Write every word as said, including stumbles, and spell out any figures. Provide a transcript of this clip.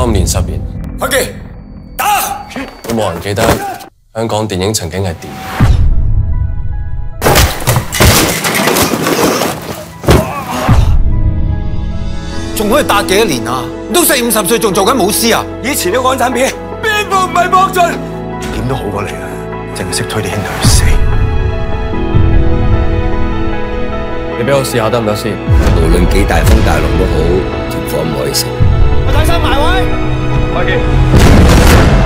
今年十年， 開機打， 都冇人記得香港電影曾經係點。 仲可以打幾多年啊？都四五十歲仲做緊武師啊？ 以前啲港產片邊部唔係搏盡？ 點都好過你啦，淨係識推啲兄弟去死。 你俾我試下得唔得先？ 無論幾大風大浪都好，條火唔可以熄。 我睇晒埋位， 開機。